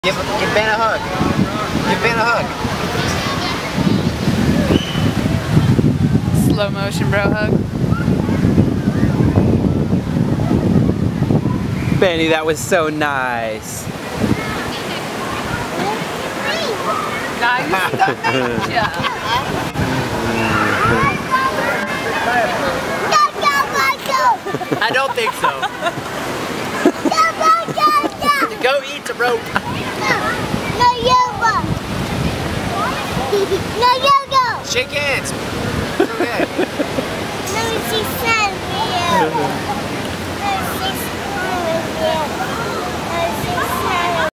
Give Ben a hug. Give Ben a hug. Slow motion bro hug. Benny, that was so nice. Nice. I don't think so. Go eat the rope. No yoga. No yoga. Shake hands. It's okay. Let me see sun with you. Let me see sun with you.